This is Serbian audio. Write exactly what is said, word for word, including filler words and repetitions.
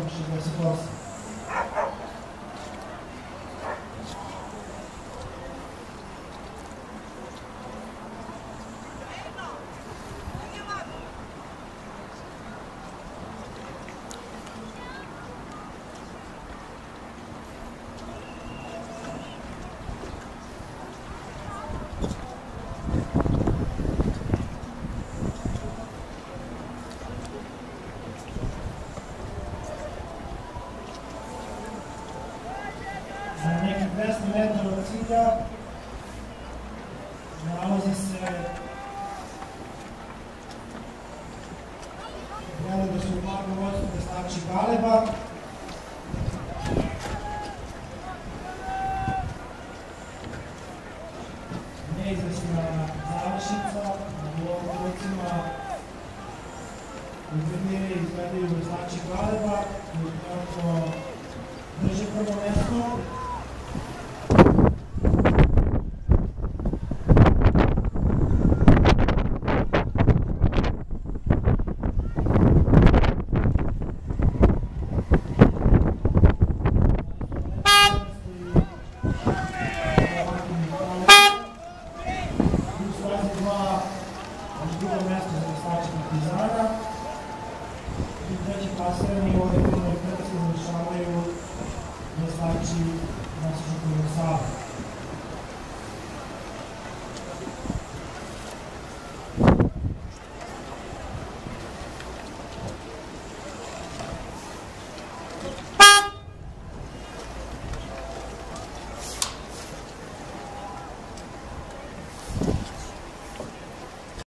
šezdeset osam. Za nekih dvesta metara od cilja nalazi se gleda da su u glavnom vodstvu veslači Galeba. Neizvesna završnica, u ovom trenucima u turniri izgledaju veslači Galeba koji trenutno drže prvo mesto. Drugo mesto za veslače Partizana i treći plasirani ove prvne prvenstvo završavaju veslači